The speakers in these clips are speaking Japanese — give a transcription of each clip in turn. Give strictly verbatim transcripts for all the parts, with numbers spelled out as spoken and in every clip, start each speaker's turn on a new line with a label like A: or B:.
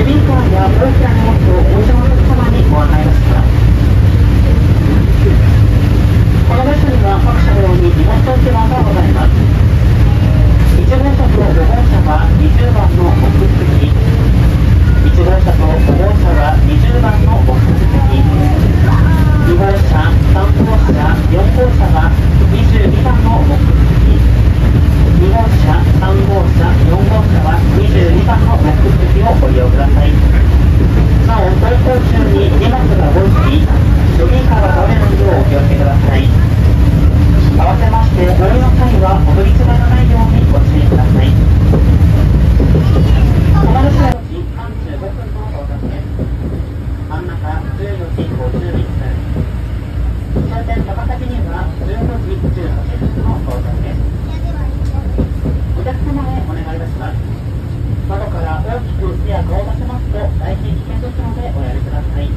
A: ビーカーや大きな荷物をお持ちのお客様にご案内をします。この列車には各車両に荷物置き場がございます。いち号車とご号車はにじゅうばんのボックス席、いち号車とご号車はにじゅうばんのボックス席、に号車、さん号車、よん号車はにじゅうにばんのボックス席、に号車、さん号車、よん号車はにじゅうにばんのボックス席をご利用ください。なお、走行中に荷物が動いてロビーカーが倒れないようお気をつけください。合わせまして、お降りの際はお取り違いのないようにご注意ください。この列車よじさんじゅうごふんの到着です。真ん中じゅうよじごじゅういっぷん、終点高崎にはじゅうごじじゅうはちふんの到着です。お客様へお願いいたします。窓から大きく手や顔を出せますと大変危険ですのでおやりください。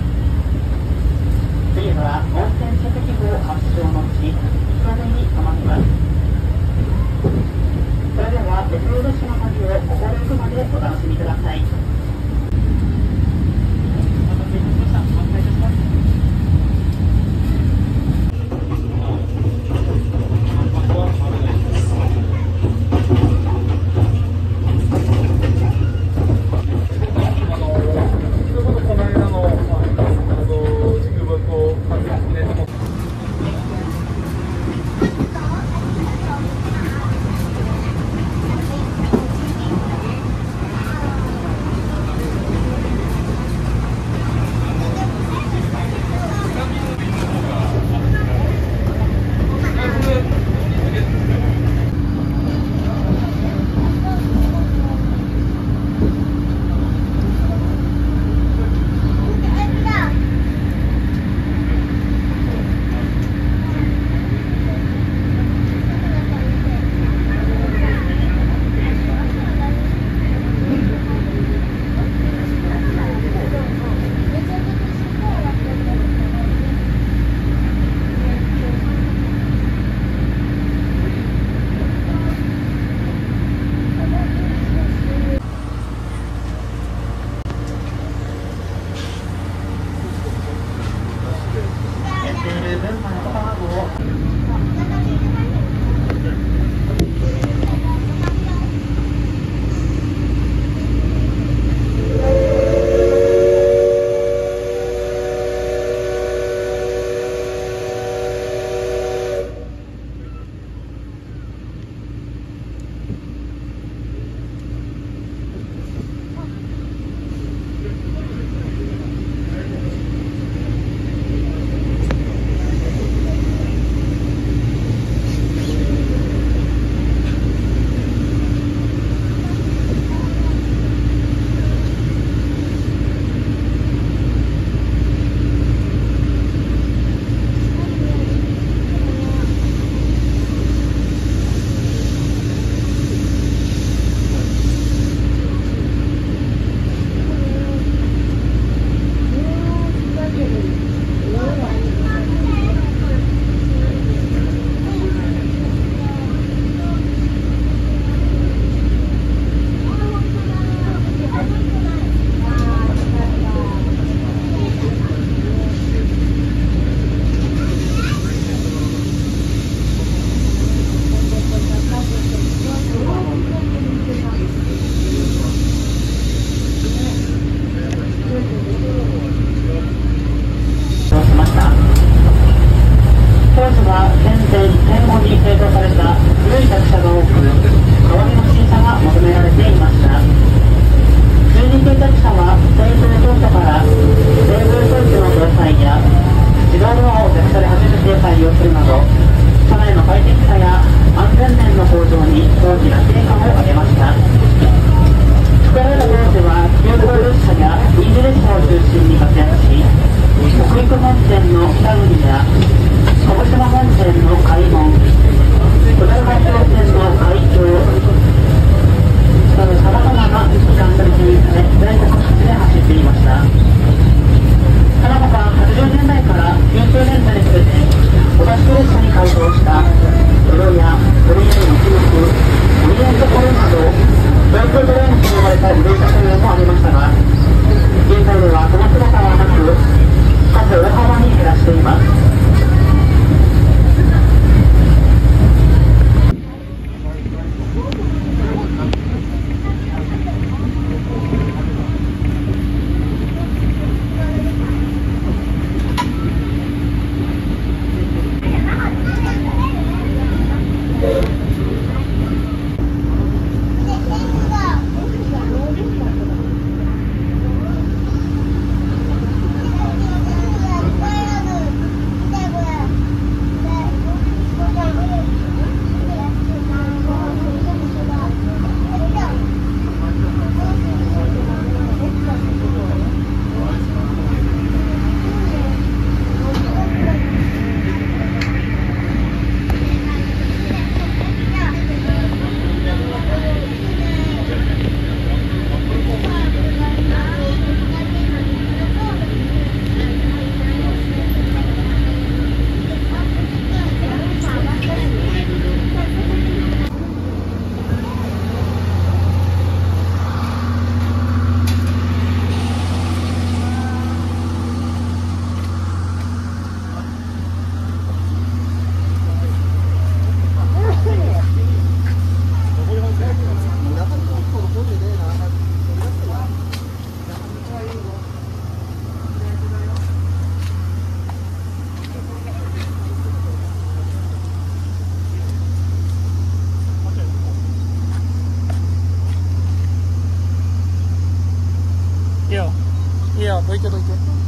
A: 次は温泉施設法発祥の地、人手に止まります。それでは別の列車の旅を心ゆくまでお楽しみください。全国
B: いいよいいよ、どいてどいて。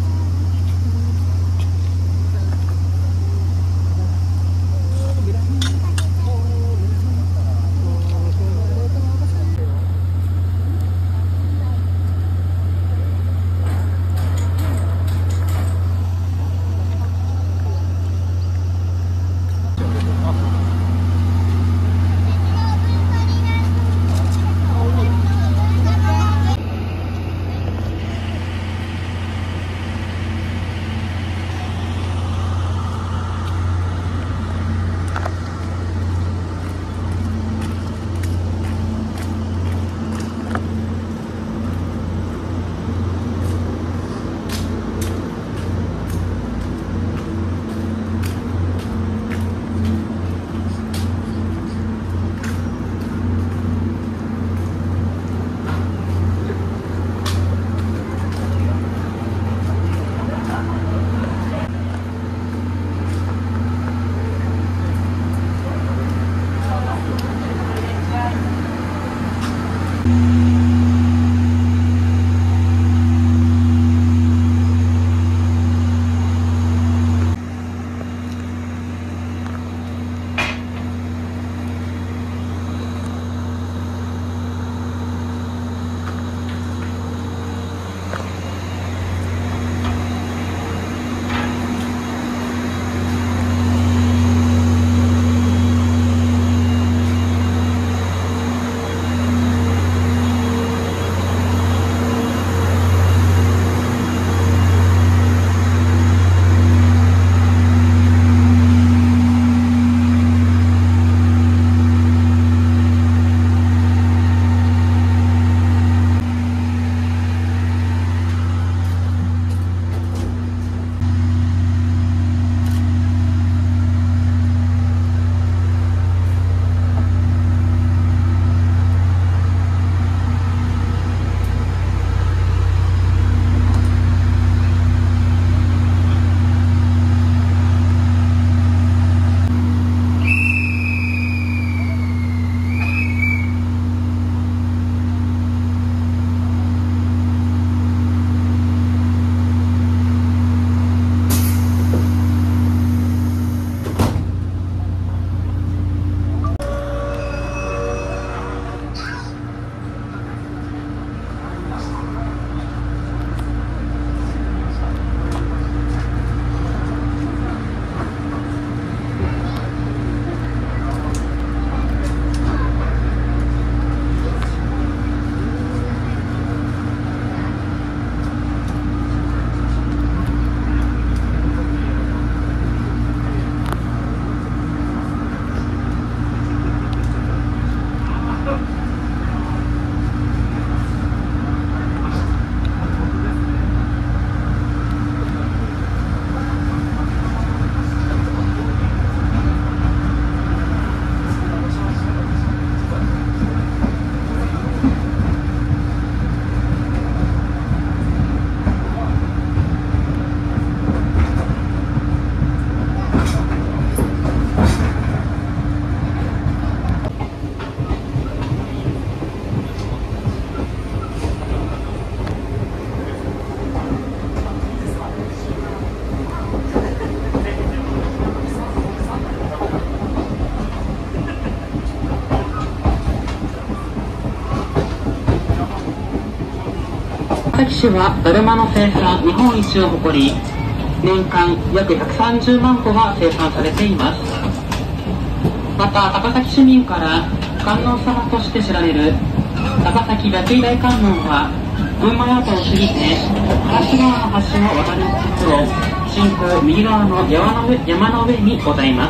A: 崎市はだるまの生産日本一を誇り、年間約ひゃくさんじゅうまんこが生産されています。また高崎市民から観音様として知られる高崎岳井大観音は、群馬ヤートを過ぎて嵐川の橋を渡るところ、進行右側の山の上、山の上にございます。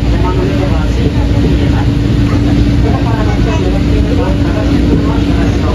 A: ここからの距離を見てみます。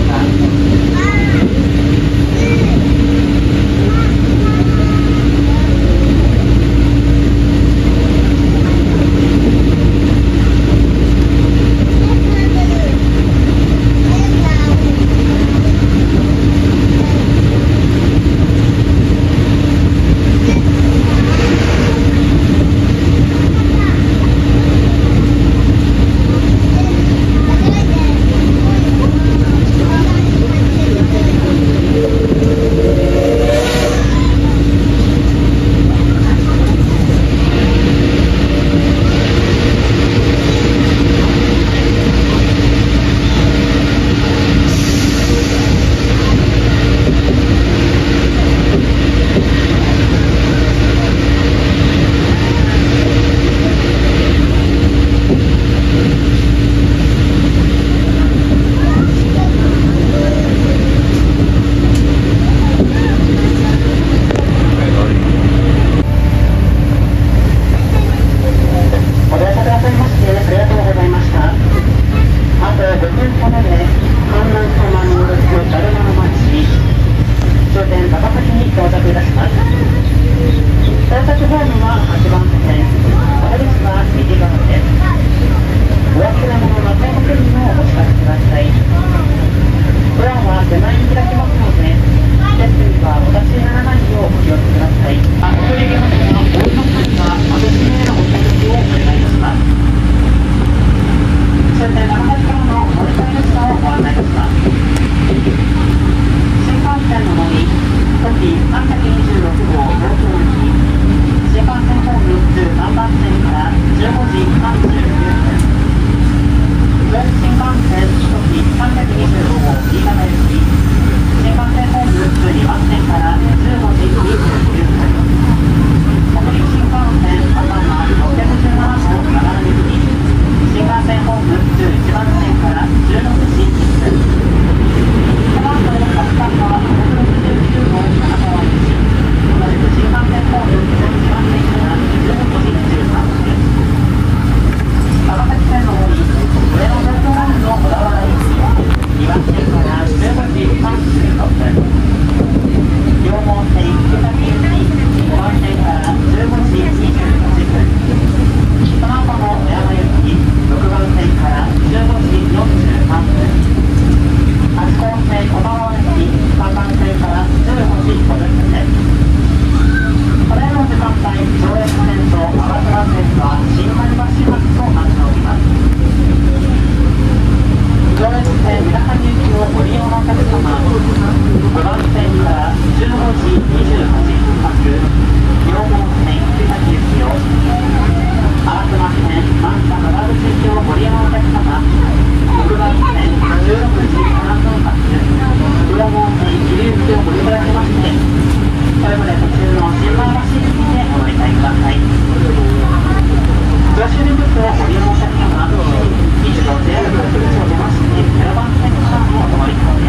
A: をご利用のお客様、一度 ジェイアール 各口を出まして、ゼロばん線からお止まりください。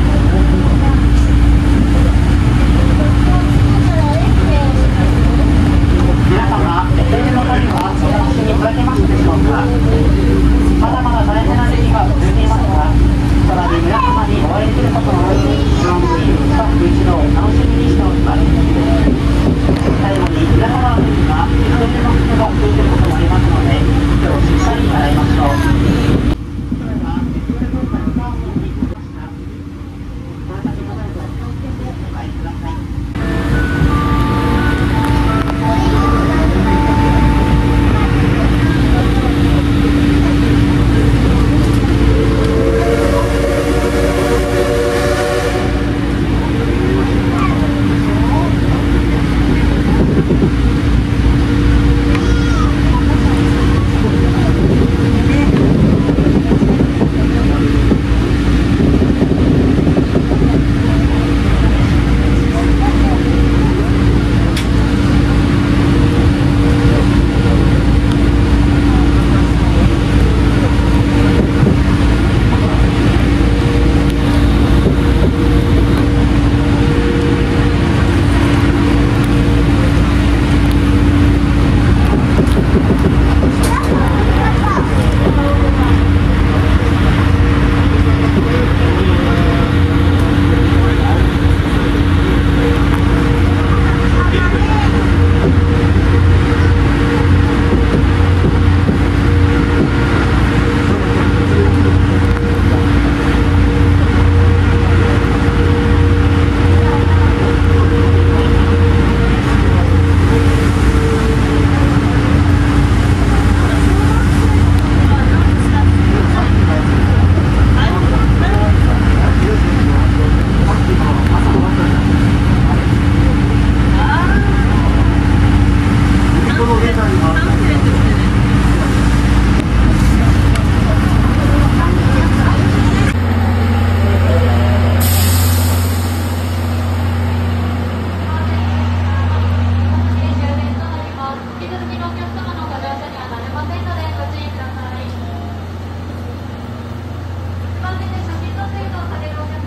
A: 皆様、停電の旅はお楽しみいただけましたでしょうか。まだまだ大変な時期が続いていますが、さらに皆様にお会いできることの多い乗務員、スタッフ一同楽しみにしております。最後に皆様の席が空いての服がついていることもありますので、手をしっかり洗いましょう。それでは、今回のカードに来ました。これだけございます。気をつけてお帰りください。
C: 番線で写真の精度をされるお客